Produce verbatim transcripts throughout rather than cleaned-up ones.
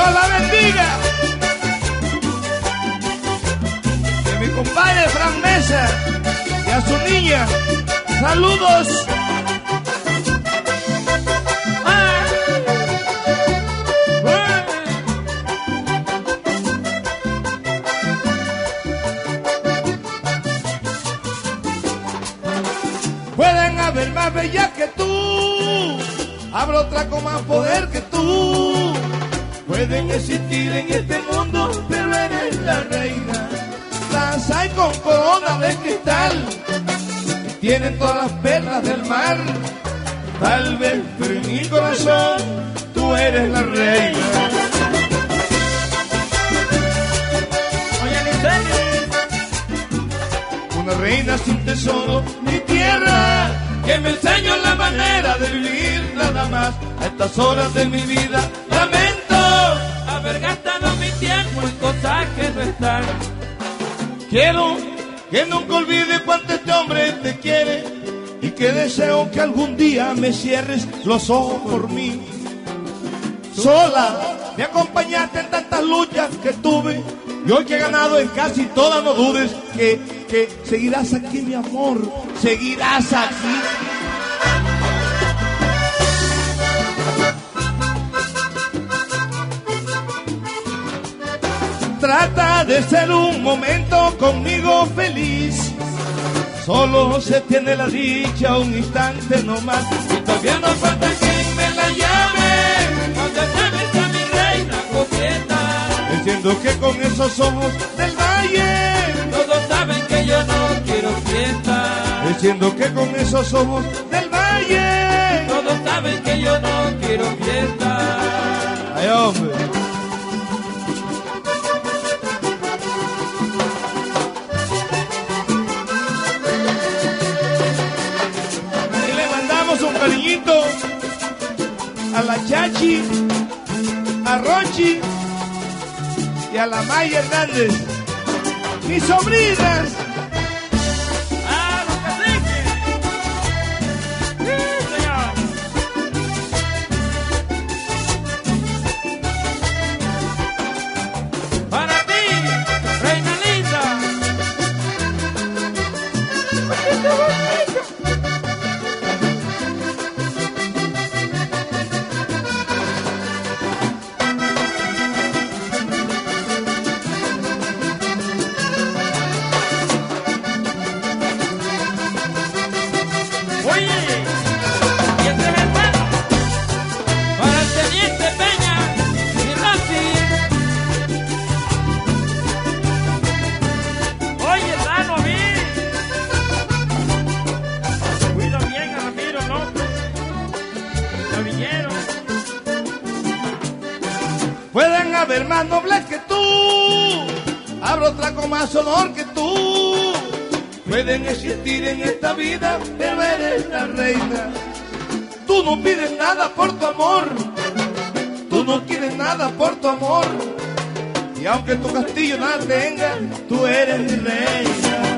Dios la bendiga. Que mi compadre Fran Mesa y a su niña, saludos. Pueden haber más bella que tú, habrá otra con más poder que tú. Pueden existir en este mundo, pero eres la reina. Las hay con corona de cristal, tienen todas las perlas del mar. Tal vez, pero en mi corazón, tú eres la reina. Una reina sin tesoro ni tierra, que me enseñó la manera de vivir nada más. A estas horas de mi vida lamento haber gastado mi tiempo en cosas que no están. Quiero que nunca olvide cuánto este hombre te quiere, y que deseo que algún día me cierres los ojos por mí. Sola me acompañaste en tantas luchas que tuve, y hoy que he ganado en casi todas, no dudes que, que seguirás aquí, mi amor, seguirás aquí. Trata de ser un momento conmigo feliz. Solo se tiene la dicha un instante nomás, y todavía no falta quien me la llame. Cuando llames a mi reina coqueta, diciendo que con esos ojos del valle todos saben que yo no quiero fiesta. Diciendo que con esos ojos del valle todos saben que yo no quiero fiesta. Ay, hombre. Un cariñito a la Chachi, a Rochi y a la Maya Hernández, mis sobrinas. ¡Ah, los caciques! ¡Sí, señor! Para ti, reina linda. Pueden haber más nobles que tú, habrá otra con más honor que tú. Pueden existir en esta vida, pero eres la reina. Tú no pides nada por tu amor, tú no quieres nada por tu amor. Y aunque tu castillo nada tenga, tú eres mi reina.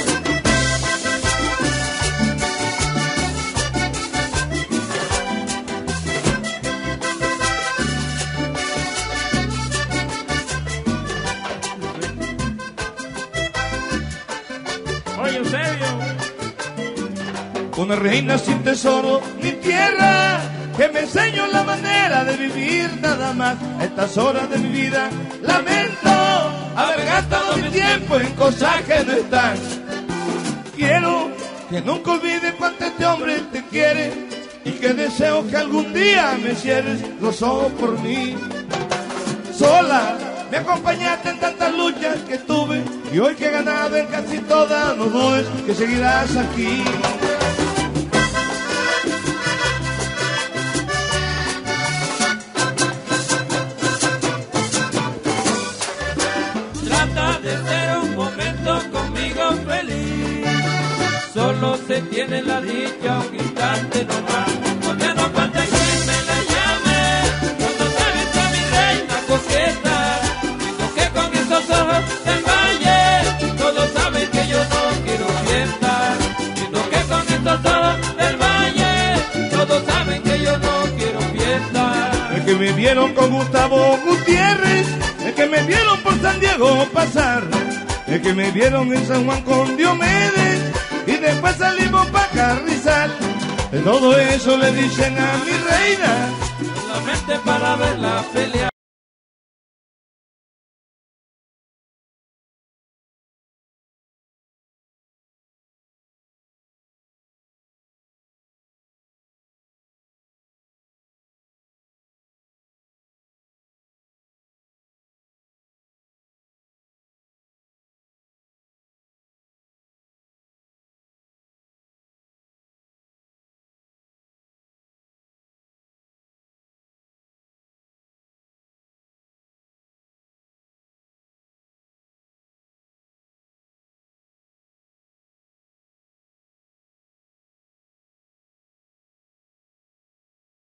Oye, Eusebio. Una reina sin tesoro ni tierra, que me enseñó la manera de vivir nada más. A estas horas de mi vida lamento haber gastado mi tiempo en cosas que no están. Quiero que nunca olvides cuánto este hombre te quiere, y que deseo que algún día me cierres los ojos por mí. Sola me acompañaste en tantas luchas que tuve, y hoy que he ganado en casi todas, no dudes que seguirás aquí. Trata de ser un momento conmigo feliz. Solo se tiene la dicha un instante nomás. Porque no falta quien me la llame. Cuando sabes a mi reina coqueta, digo que con esos ojos del valle todos saben que yo no quiero fiesta. Digo que con esos ojos del valle todos saben que yo no quiero fiesta. El que me vieron con Gustavo Gutiérrez, es que me vieron por San Diego pasar, es que me vieron en San Juan con Diomedes y después salimos pa' Carrizal. De todo eso le dicen a mi reina, solamente para ver la pelea.